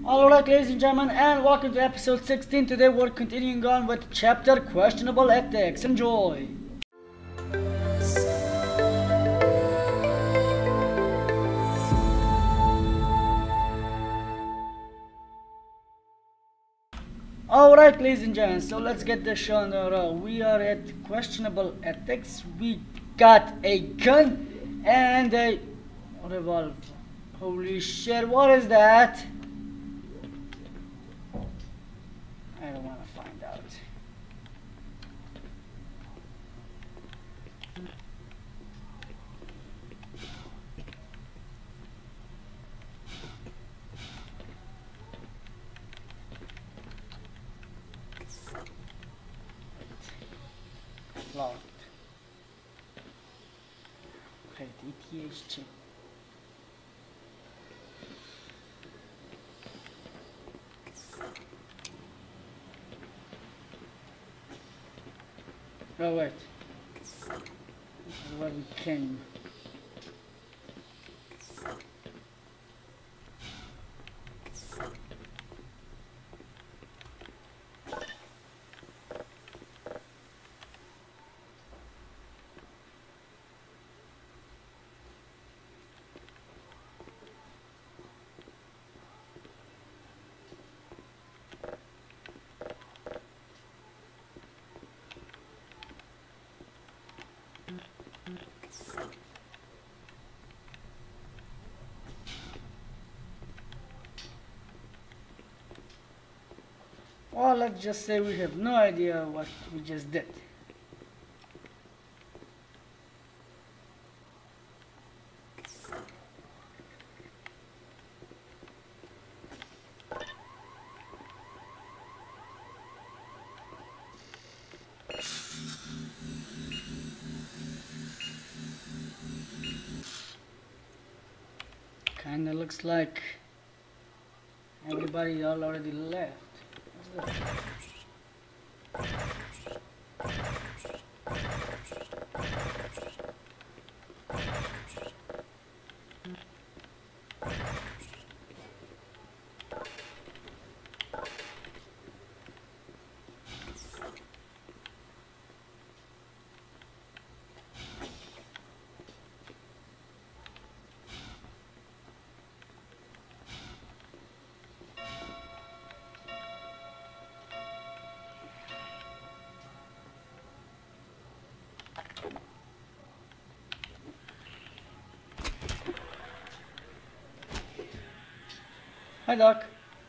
Alright, ladies and gentlemen, and welcome to episode 16. Today we're continuing on with chapter Questionable Ethics. Enjoy! Alright, ladies and gentlemen, so let's get this show on the road. We are at Questionable Ethics. We got a gun and a revolver. Holy shit, what is that? I don't want to find out. Locked. Okay, ETH. Oh wait, this is where we came. Or let's just say we have no idea what we just did. Kinda looks like everybody already left. What's this? Hi, Doc.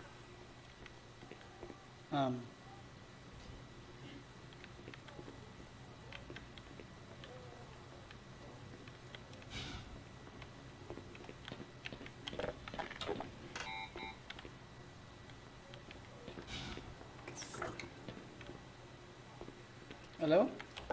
Hello?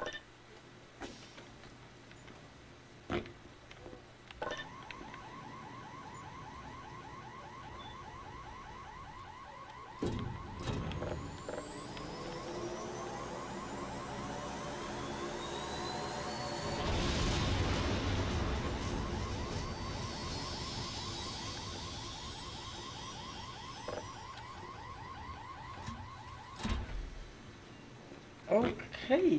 Okay.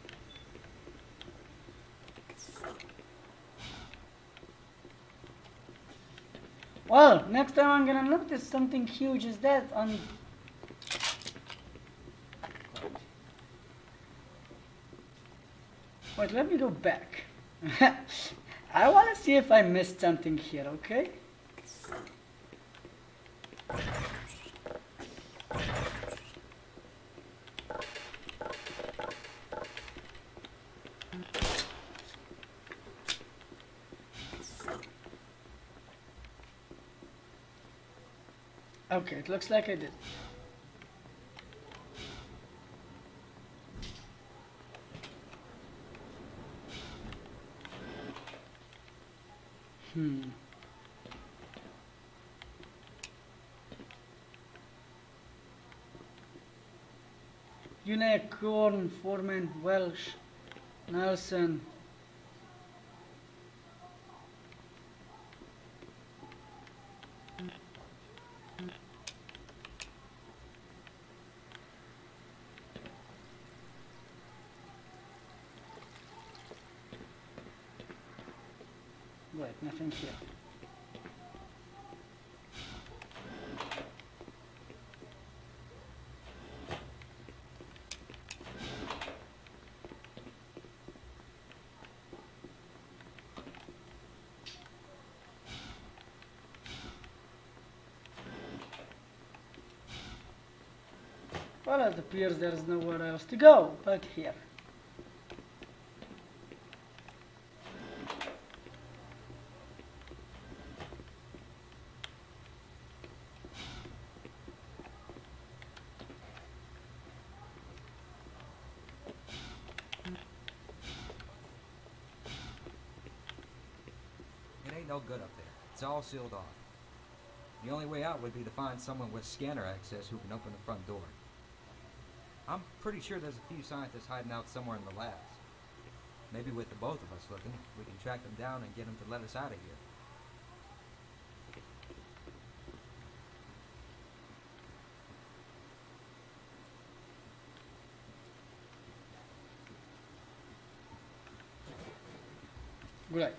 Well, next time I'm gonna notice something huge is that on... Wait, let me go back. I wanna see if I missed something here, okay? Okay, it looks like I did. Gordon Freeman, Welsh, Nelson. Alright, nothing here. Well, it appears there's nowhere else to go but here. It ain't no good up there. It's all sealed off. The only way out would be to find someone with scanner access who can open the front door. I'm pretty sure there's a few scientists hiding out somewhere in the labs. Maybe with the both of us looking, we can track them down and get them to let us out of here. Great.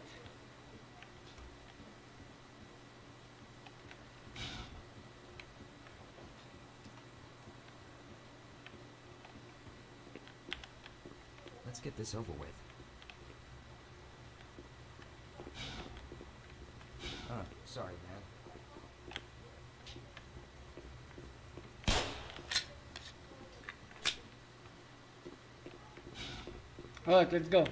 Let's get this over with. Sorry, man. Alright, let's go.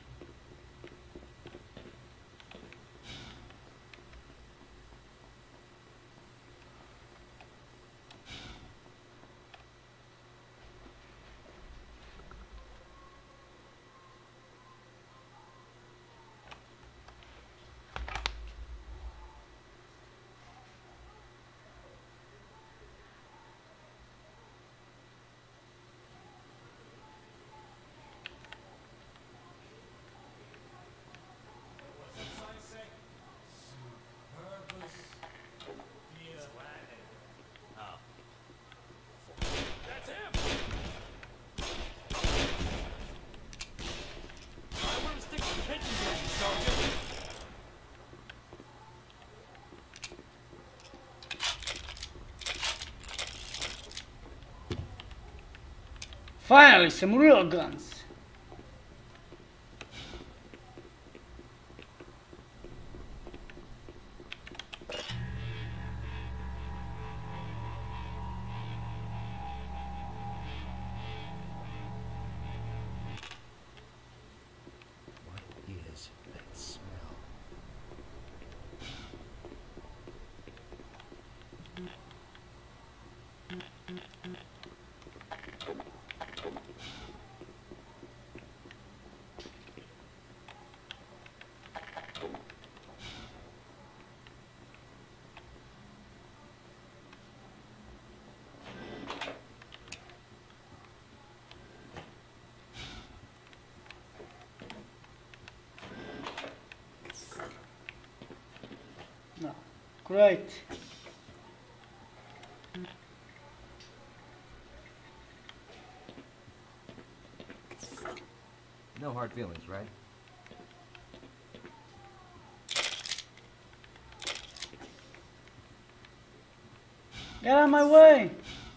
Finally, some real guns. What is that smell? No. Great. No hard feelings, right? Get out of my way.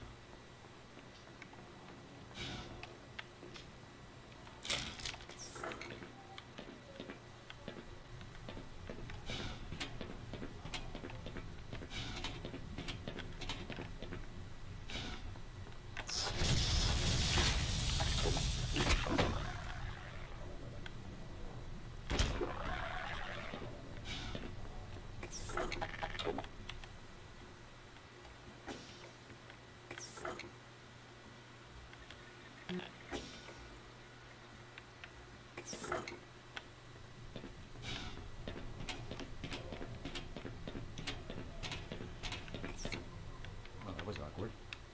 Well, that was awkward.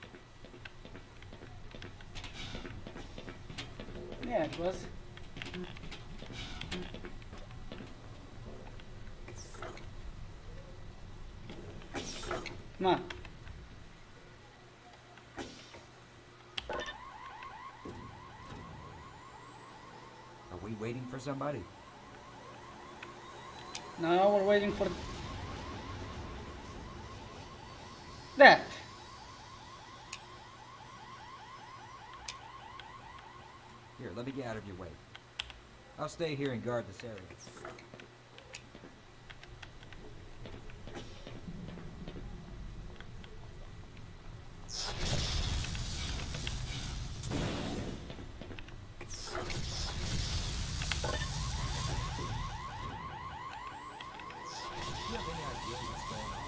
Yeah, it was. Come on. Are we waiting for somebody? Now we're waiting for that. Here, let me get out of your way. I'll stay here and guard this area. Do you have any idea what's going on?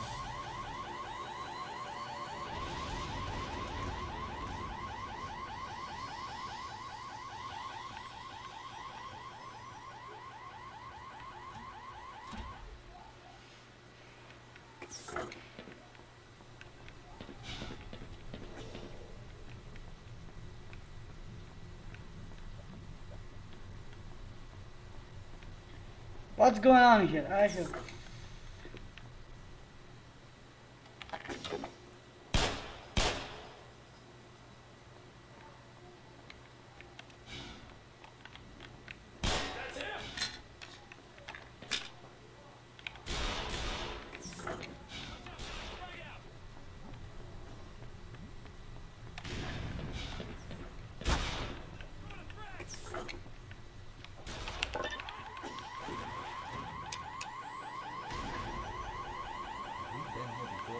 What's going on here? I have. We've been here before.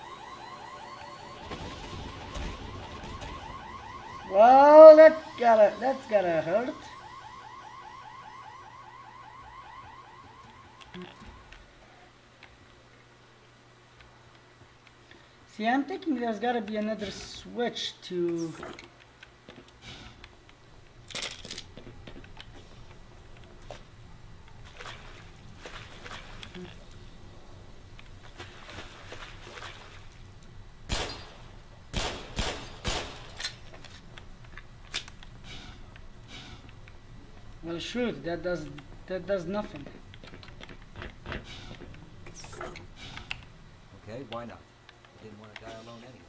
Well, that's gotta hurt. See, I'm thinking there's gotta be another switch to. Well, shoot, that does nothing. Okay, why not? I didn't want to die alone anyway.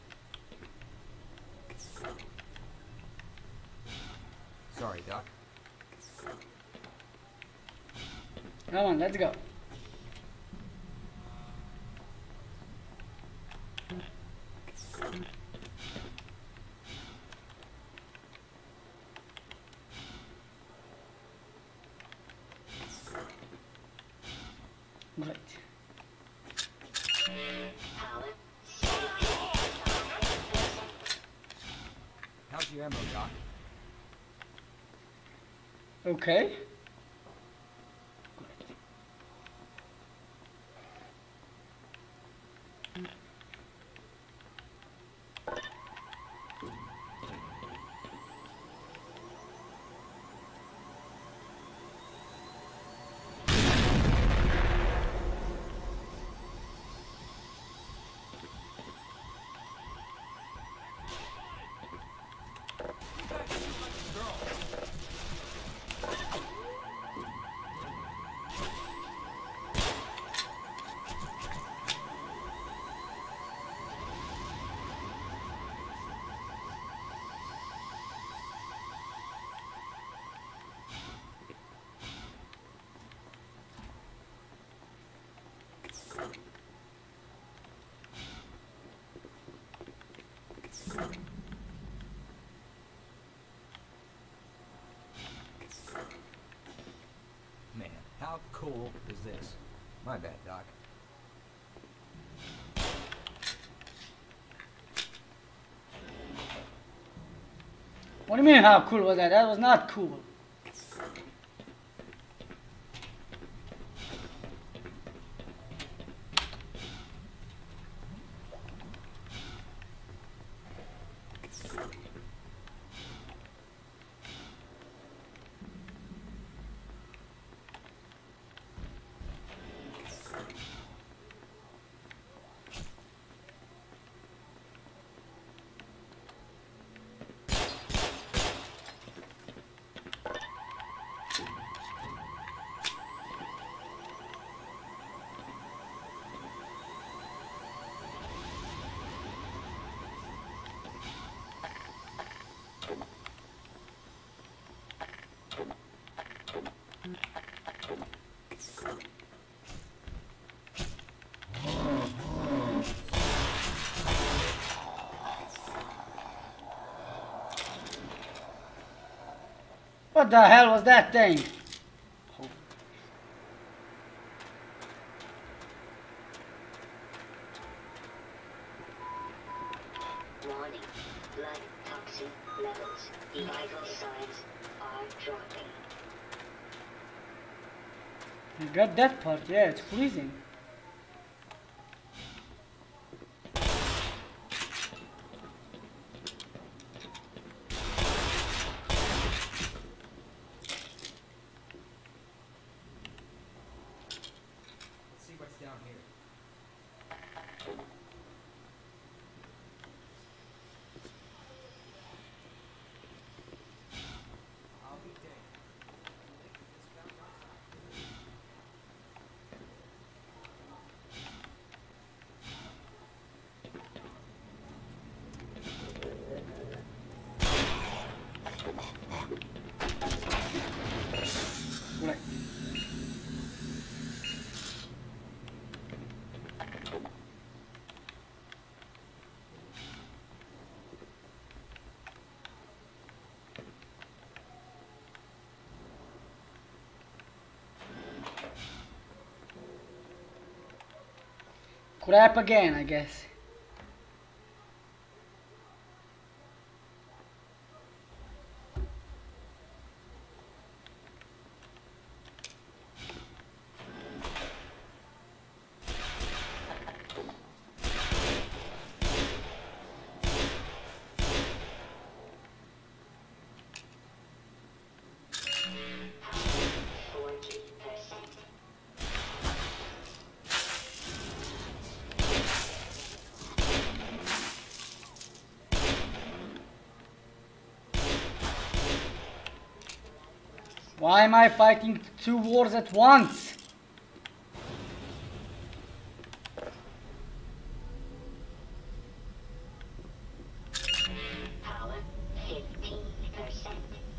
Sorry, Doc. Come on, let's go. Great. How's your ammo, Doc? Okay. Man, how cool is this? My bad, Doc. What do you mean, how cool was that? That was not cool. What the hell was that thing? Warning. Blood toxin levels. The vital signs are dropping. You got that part, yeah, it's freezing. Let's see what's down here. I'll be damned. This found outside. Right. Crap again, I guess. Why am I fighting two wars at once? Power 15%.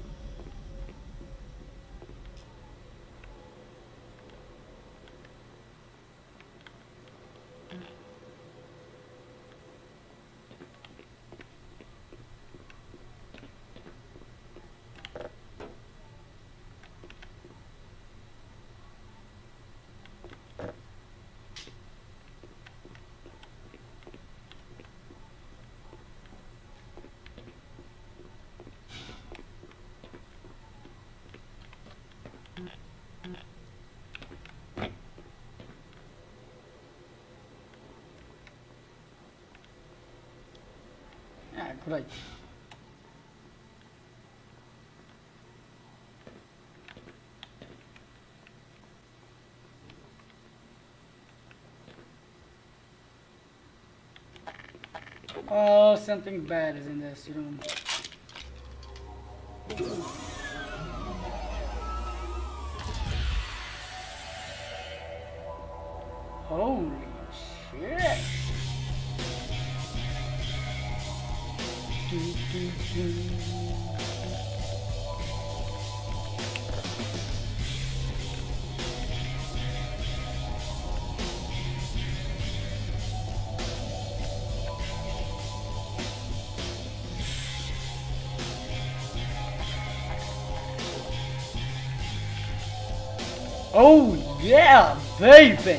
Yeah, great. Oh, something bad is in this room. Holy shit! Oh yeah, baby!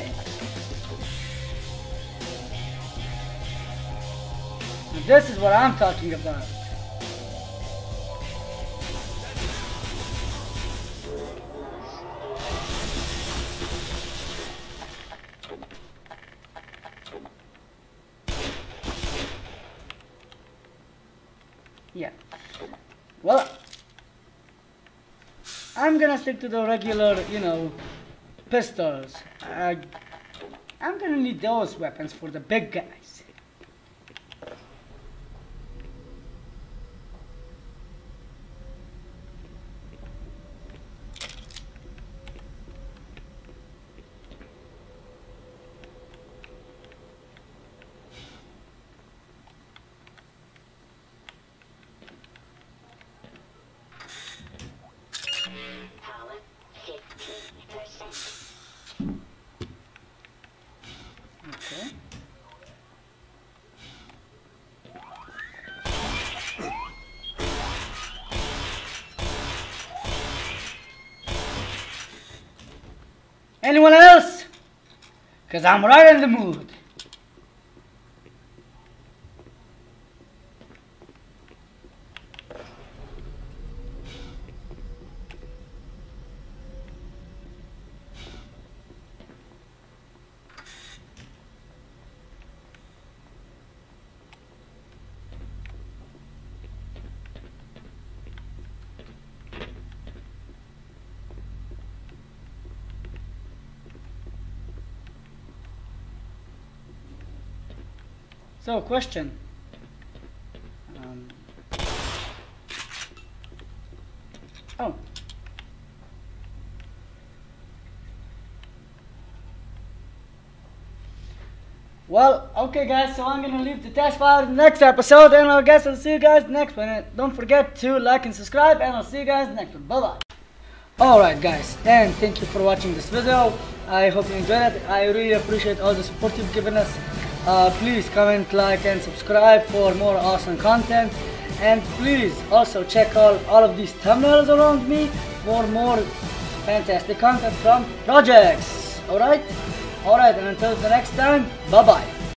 This is what I'm talking about. Yeah. Well, I'm gonna stick to the regular, you know, pistols. I'm gonna need those weapons for the big guys. Power 15%. Okay. Anyone else? Cause I'm right in the mood. So, question. Oh. Well, okay guys, so I'm gonna leave the test file in the next episode, and I guess I'll see you guys next one. And don't forget to like and subscribe, and I'll see you guys next one. Bye bye. Alright guys, and thank you for watching this video. I hope you enjoyed it. I really appreciate all the support you've given us. Please comment, like and subscribe for more awesome content, and please also check out all of these thumbnails around me for more fantastic content from projects. Alright, and until the next time, bye bye.